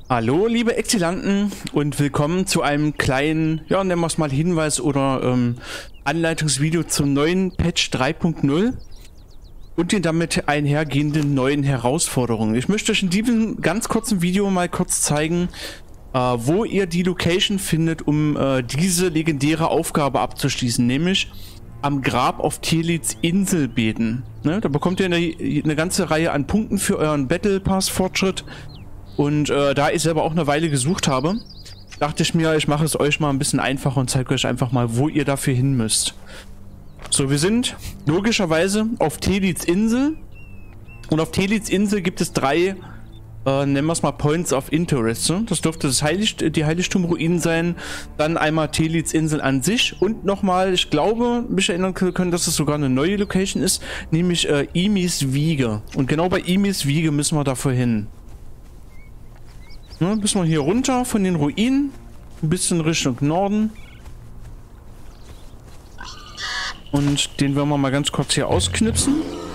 Hallo liebe Exilanten und willkommen zu einem kleinen, ja nennen wir es mal Hinweis oder Anleitungsvideo zum neuen Patch 3.0 und den damit einhergehenden neuen Herausforderungen. Ich möchte euch in diesem ganz kurzen Video mal kurz zeigen, wo ihr die Location findet, um diese legendäre Aufgabe abzuschließen, nämlich am Grab auf Telits Insel beten. Ne? Da bekommt ihr eine ganze Reihe an Punkten für euren Battle Pass Fortschritt. Und da ich selber auch eine Weile gesucht habe, dachte ich mir, ich mache es euch mal ein bisschen einfacher und zeige euch einfach mal, wo ihr dafür hin müsst. So, wir sind logischerweise auf Telits Insel. Und auf Telits Insel gibt es drei, nennen wir es mal Points of Interest. Ne? Das dürfte die Heiligtumruinen sein. Dann einmal Telits Insel an sich. Und nochmal, ich glaube, mich erinnern können, dass es sogar eine neue Location ist. Nämlich Imis Wiege. Und genau bei Imis Wiege müssen wir dafür hin. Ne, müssen wir hier runter von den Ruinen, ein bisschen Richtung Norden. Und den werden wir mal ganz kurz hier ausknipsen.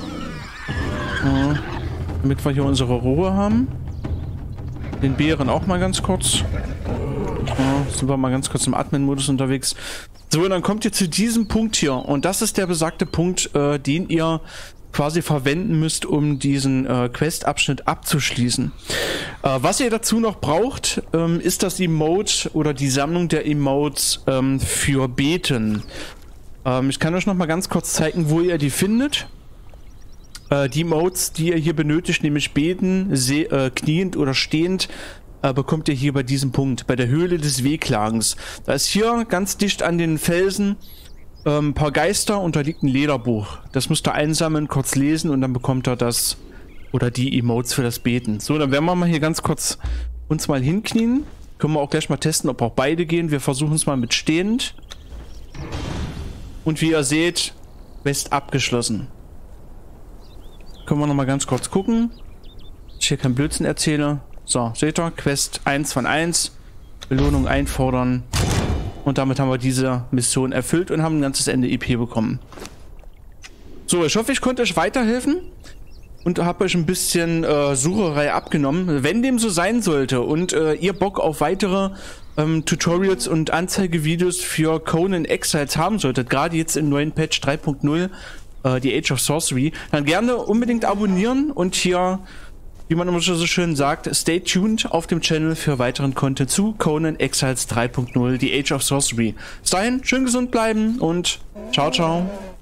Damit wir hier unsere Ruhe haben. Den Bären auch mal ganz kurz. Sind wir mal ganz kurz im Admin-Modus unterwegs. So, und dann kommt ihr zu diesem Punkt hier. Und das ist der besagte Punkt, den ihr quasi verwenden müsst, um diesen Quest-Abschnitt abzuschließen. Was ihr dazu noch braucht, ist das Emote oder die Sammlung der Emotes für Beten. Ich kann euch noch mal ganz kurz zeigen, wo ihr die findet. Die Emotes, die ihr hier benötigt, nämlich Beten, kniend oder stehend, bekommt ihr hier bei diesem Punkt, bei der Höhle des Wehklagens. Da ist hier ganz dicht an den Felsen ein paar Geister und da liegt ein Lederbuch. Das müsst ihr einsammeln, kurz lesen und dann bekommt ihr das oder die Emotes für das Beten. So, dann werden wir mal hier ganz kurz uns mal hinknien. Können wir auch gleich mal testen, ob auch beide gehen. Wir versuchen es mal mit stehend. Und wie ihr seht, Quest abgeschlossen. Können wir noch mal ganz kurz gucken. Ich hier kein Blödsinn erzähle. So, seht ihr, Quest 1 von 1. Belohnung einfordern. Und damit haben wir diese Mission erfüllt und haben ein ganzes Ende EP bekommen. So, ich hoffe, ich konnte euch weiterhelfen und habe euch ein bisschen Sucherei abgenommen. Wenn dem so sein sollte und ihr Bock auf weitere Tutorials und Anzeigevideos für Conan Exiles haben solltet, gerade jetzt im neuen Patch 3.0, die Age of Sorcery, dann gerne unbedingt abonnieren und hier, wie man immer so schön sagt, stay tuned auf dem Channel für weiteren Content zu Conan Exiles 3.0, die Age of Sorcery. Bis dahin, schön gesund bleiben und ciao, ciao.